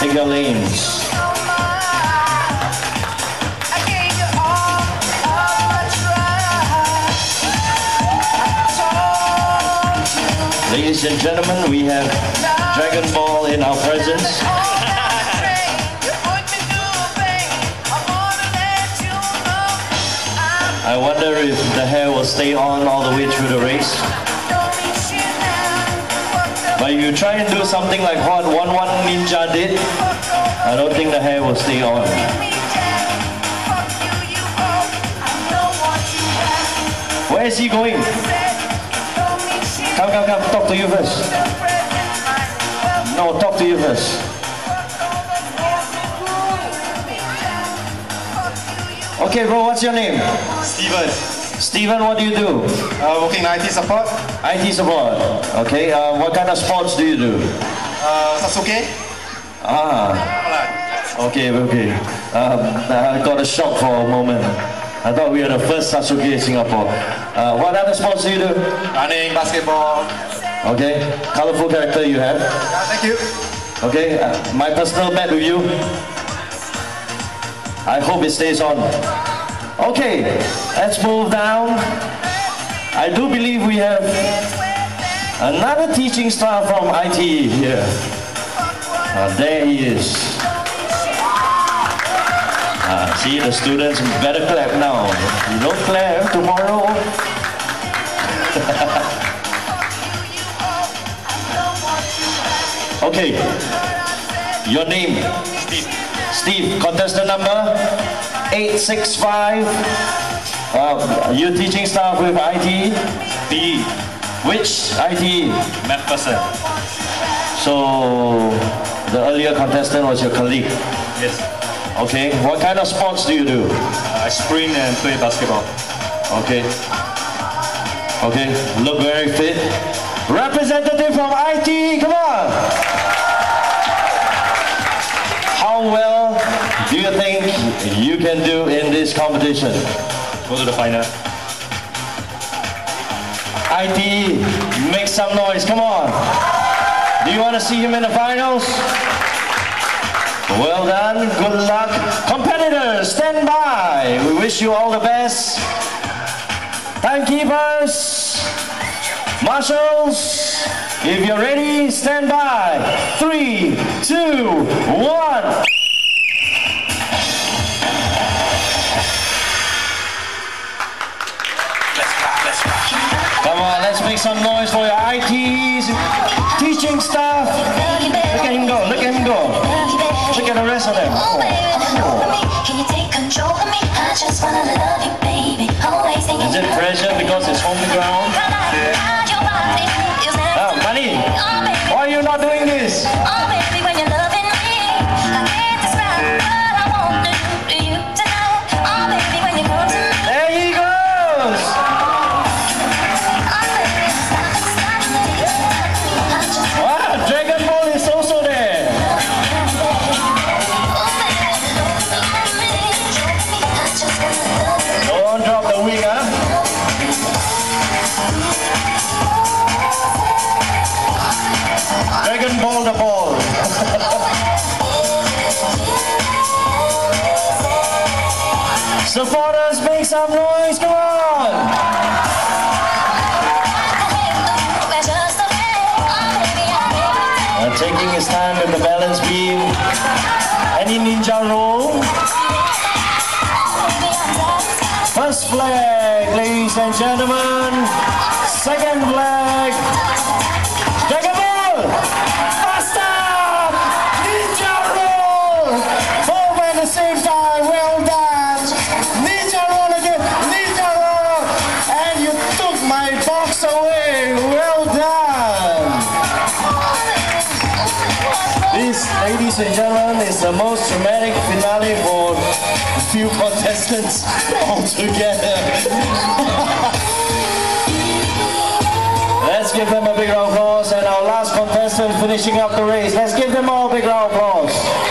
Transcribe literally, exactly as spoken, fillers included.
Take your lanes. Ladies and gentlemen, we have Dragonball in our presence. I wonder if the hair will stay on all the way through the race. But if you try and do something like what one one Ninja did, I don't think the hair will stay on. Where is he going? Come, come, come, talk to you first. No, talk to you first. Okay, bro, what's your name? Steven. Steven, what do you do? Uh, working in I T support. I T support. Okay, uh, what kind of sports do you do? Uh, Sasuke. Ah. Okay, okay. Um, I got a shock for a moment. I thought we were the first Sasuke in Singapore. Uh, what other sports do you do? Running, basketball. Okay, colorful character you have. Uh, thank you. Okay, uh, my personal bet with you. I hope it stays on. Okay, let's move down. I do believe we have another teaching staff from I T E here. Uh, there he is. Uh, see, the students better clap now. If you don't clap tomorrow. Okay, your name? Steve. Steve, contestant number eight six five. Uh, you teaching staff with I T E? P E. Which I T E? Math person. So, the earlier contestant was your colleague? Yes. Okay, what kind of sports do you do? Uh, I sprint and play basketball. Okay. Okay, look very fit. Representative from I T E, come on! How well do you think you can do in this competition? Go to the final. I T E, make some noise, come on! Do you want to see him in the finals? Well done, good luck. Competitors, stand by. We wish you all the best. Timekeepers, marshals, if you're ready, stand by. Three, two, one. Come on, let's make some noise for your I T Es, teaching staff. Look at him go, look at him go. Look at the rest of them. Oh. Is it pressure because it's home ground? Ah, Money, why are you not doing this? There he goes. Wow, Dragonball is also there. Don't drop the wing, huh? Dragonball the ball. Supporters, make some noise, come on! Uh, taking his time with the balance beam. Any ninja roll? First flag, ladies and gentlemen. Second flag. Dragonball! Faster! Ninja roll! Both at the same time, well done! Ninja roll again, ninja roll! And you took my box away, well done! This, ladies and gentlemen, is the most dramatic finale for a few contestants altogether. Let's give them a big round of applause, and our last contestant finishing up the race. Let's give them all a big round of applause.